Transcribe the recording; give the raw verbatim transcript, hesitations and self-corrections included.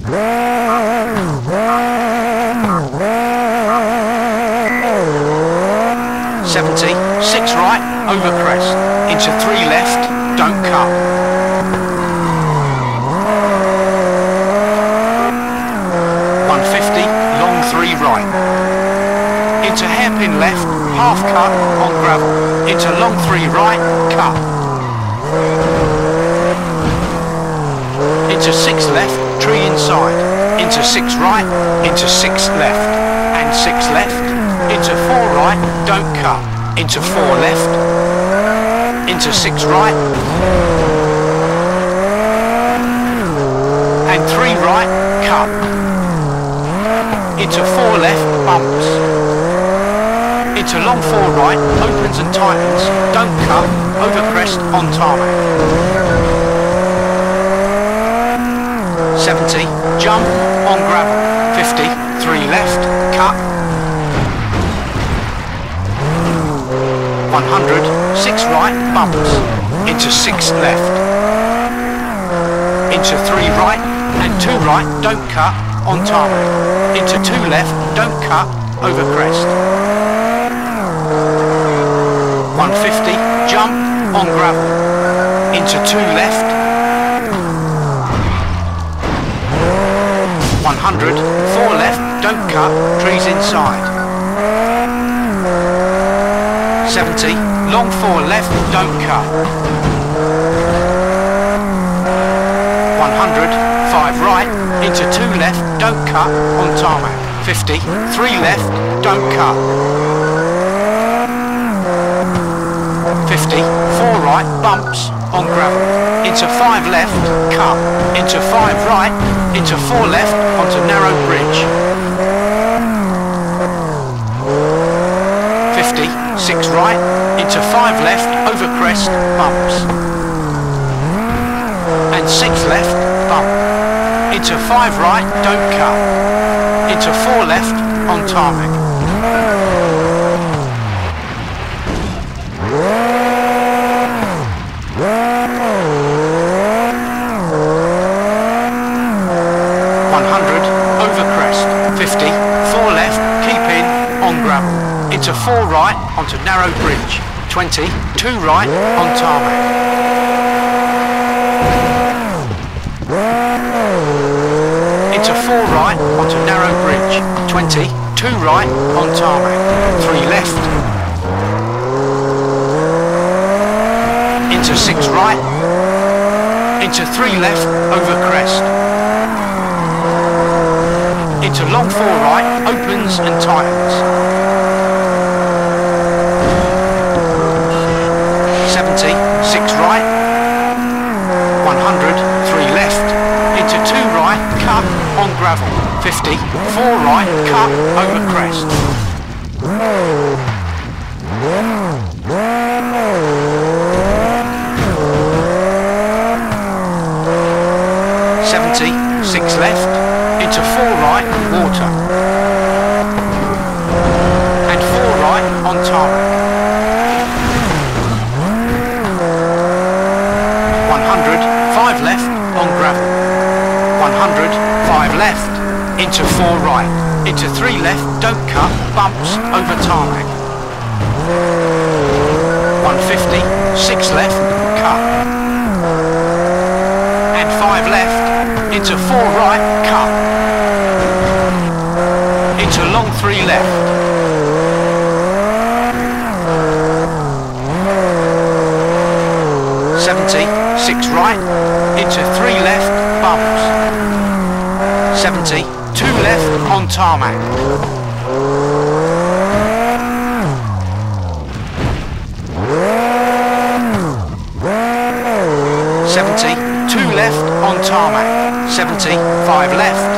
seventy, six right, over crest, into three left, don't cut. one fifty, long three right. Into hairpin left, half cut, on gravel. Into long three right, cut. Into six left, tree inside. Into six right, into six left. And six left. Into four right, don't cut. Into four left. Into six right. And three right, cut. Into four left, bumps. Into long four right, opens and tightens, don't cut, over crest, on tarmac. seventy, jump, on gravel. fifty, three left, cut. one hundred, six right, bumps. Into six left. Into three right, and two right, don't cut, on tarmac. Into two left, don't cut, over crest. one fifty, jump, on gravel. Into two left. one hundred, four left, don't cut, trees inside. seventy, long four left, don't cut. one hundred, five right, into two left, don't cut, on tarmac. fifty, three left, don't cut. fifty, four right, bumps, on gravel. Into five left, cut. Into five right, into four left, onto narrow bridge. fifty, six right, into five left, over crest, bumps. And six left, bump. Into five right, don't cut. Into four left, on tarmac. one hundred, over crest. fifty, four left, keep in, on gravel. Into four right, onto narrow bridge. twenty, two right, on tarmac. Into four right, onto narrow bridge. twenty, two right, on tarmac. three left. Into six right. Into three left, over crest. Into long four right, opens and tightens. seventy, six right. one hundred, three left. Into two right, cut, on gravel. fifty, four right, cut, over crest. seventy, six left. Into four right, water. And four right, on tarmac. one hundred, five left, on gravel. one hundred, five left. Into four right. Into three left, don't cut, bumps, over tarmac. one fifty, six left, cut. And five left. Into four right, cut. Into long three left. seventy, six right. Into three left, bumps. seventy, two left, on tarmac. seventy, two left, on tarmac. seventy, five left.